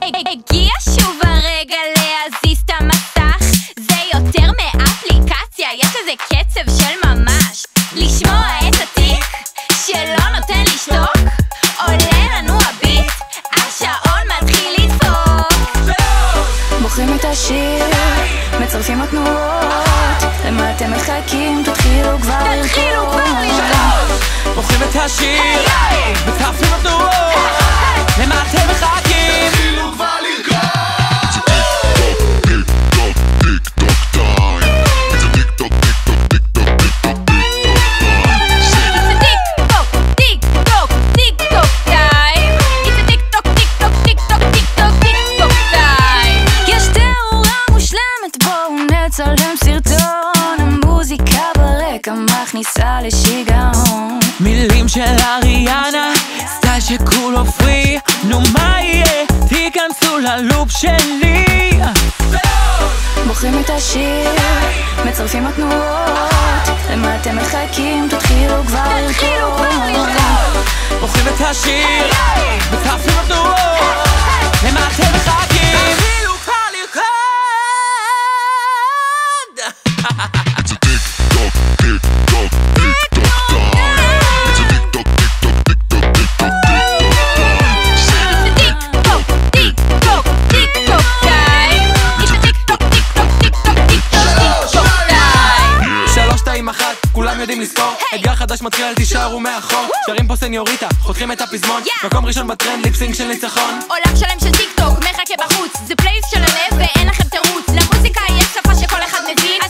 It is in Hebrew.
הגיע שוב הרגע להזיז את המסך, זה יותר מאפליקציה, יש לזה קצב של ממש. לשמוע את התיק שלא נותן לשתוק, עולה לנו הביט, השעון מתחיל לדפוק. בוחרים את השיר, מצרפים התנועות, למה אתם מחכים? תתחילו כבר לרקוד. בוחרים את השיר, מצרפים התנועות, למה אתם מחכים? תתחילו כבר לרקוד. צלם סרטון, המוזיקה ברקע מכניסה לשיגעון. מילים של אריאנה, סטייל שכולו פרי. נו מה יהיה? תיכנסו ללופ שלי. בוחרים את השיר, מצרפים התנועות, למה אתם מחכים? תתחילו כבר לרקוד. בוחרים את השיר, מצרפים התנועות, למה אתם מחכים? תתחילו כבר לרקוד. כולם יודעים לספור, אתגר חדש מתחיל, תישארו מאחור. שרים פה סניוריטה, חותכים את הפזמון, מקום ראשון בטרנד, ליפסינג של ניצחון. עולם שלם של טיק טוק, מחכה בחוץ, זה פלייס של הלב ואין לכם תירוץ. למוזיקה יש שפה שכל אחד מבין,